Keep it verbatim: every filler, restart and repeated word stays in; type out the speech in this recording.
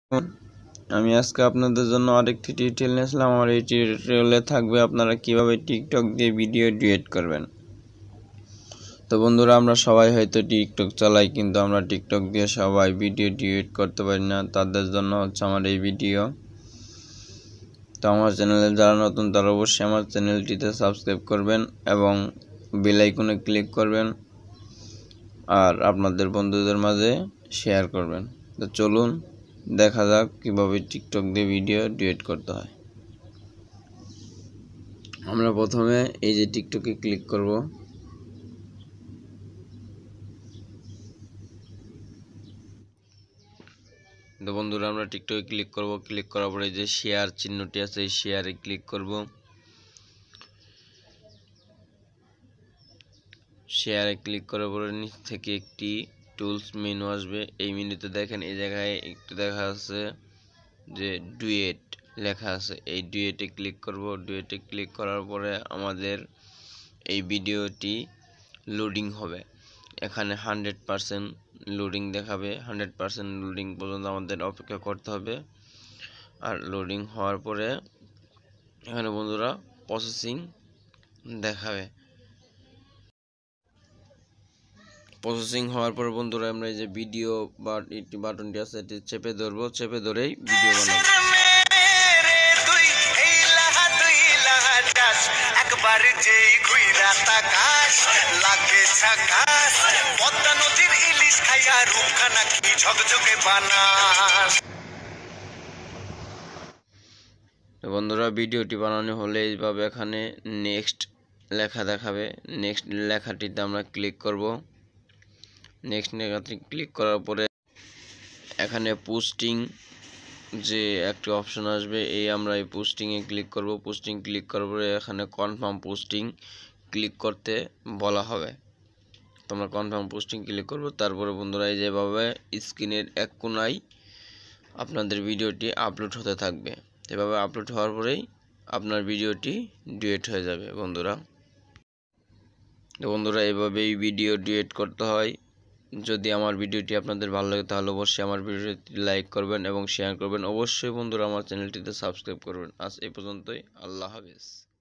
আমি আজকে আপনাদের জন্য আরেকটি টিউটোরিয়াল নিয়ে আসলাম। আমার এই টিউটোরিয়ালে থাকবে আপনারা কিভাবে টিকটক দিয়ে ভিডিও ডুয়েট করবেন। তো বন্ধুরা, আমরা সবাই হয়তো টিকটক চালাই, কিন্তু আমরা টিকটক দিয়ে সবাই ভিডিও ডুয়েট করতে পারি না। তাদের জন্য হচ্ছে আমার এই ভিডিও। তো আমার চ্যানেলে যারা নতুন তারা অবশ্যই আমার চ্যানেলটিতে সাবস্ক্রাইব করবেন এবং বেল আইকনে ক্লিক করবেন আর আপনাদের বন্ধুদের মাঝে শেয়ার করবেন। তো চলুন দেখা যাক কিভাবে টিকটক দিয়ে ভিডিও ডুয়েট করতে হয়। আমরা প্রথমে এই যে টিকটকে ক্লিক করব। তো বন্ধুরা, আমরা টিকটকে ক্লিক করব। ক্লিক করার পরে যে শেয়ার চিহ্নটি আছে এই শেয়ারে ক্লিক করব। শেয়ারে ক্লিক করার পরে নিচ থেকে একটি টুলস মেনু আসবে। এই মেনুতে দেখেন এই জায়গায় একটু দেখা আছে যে ডুয়েট লেখা আছে, এই ডুয়েটে ক্লিক করব। ডুয়েটে ক্লিক করার পরে আমাদের এই ভিডিওটি লোডিং হবে। এখানে হান্ড্রেড পারসেন্ট লোডিং দেখাবে। হান্ড্রেড পারসেন্ট লোডিং পর্যন্ত আমাদের অপেক্ষা করতে হবে। আর লোডিং হওয়ার পরে এখানে বন্ধুরা প্রসেসিং দেখাবে। প্রসেসিং হওয়ার পর বন্ধুরা আমরা এই যে ভিডিও বা বাটনটি আছে এটি চেপে ধরবো। চেপে ধরেই ভিডিও বানাবো। বন্ধুরা, ভিডিওটি বানানো হলে এইভাবে এখানে নেক্সট লেখা দেখাবে। নেক্সট লেখাটিতে আমরা ক্লিক করব। নেক্সট লেখাটি ক্লিক করার পরে এখানে পোস্টিং যে একটা অপশন আসবে, এই আমরা এই পোস্টিংয়ে ক্লিক করব। পোস্টিং ক্লিক করার পরে এখানে কনফার্ম পোস্টিং ক্লিক করতে বলা হবে। তোমরা কনফার্ম পোস্টিং ক্লিক করব। তারপরে বন্ধুরা এই যেভাবে স্ক্রিনের এক কোণায় আপনাদের ভিডিওটি আপলোড হতে থাকবে। এভাবে আপলোড হওয়ার পরেই আপনার ভিডিওটি ডুয়েট হয়ে যাবে বন্ধুরা। বন্ধুরা, এভাবেই ভিডিও ডুয়েট করতে হয়। যদি আমার ভিডিওটি আপনাদের ভালো লাগে তাহলে অবশ্যই আমার ভিডিওটি লাইক করবেন এবং শেয়ার করবেন। অবশ্যই বন্ধুরা আমার চ্যানেলটিতে সাবস্ক্রাইব করবেন। আজ এই পর্যন্তই। আল্লাহ হাফেজ।